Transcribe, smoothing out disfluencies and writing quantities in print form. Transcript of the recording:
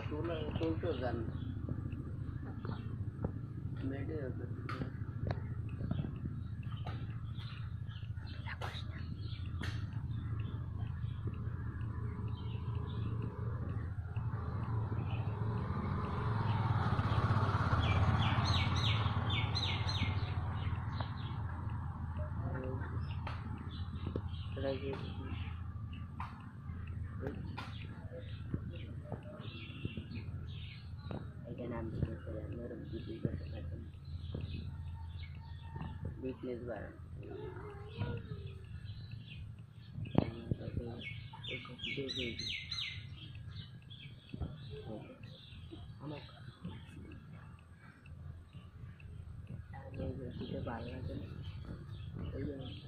তুলতেও যান মেয়েটে এখানে আমি নরম বিক্রি করতে পারতাম বিজনেস বাড়ান আমার ভালো লাগে না ওই জন্য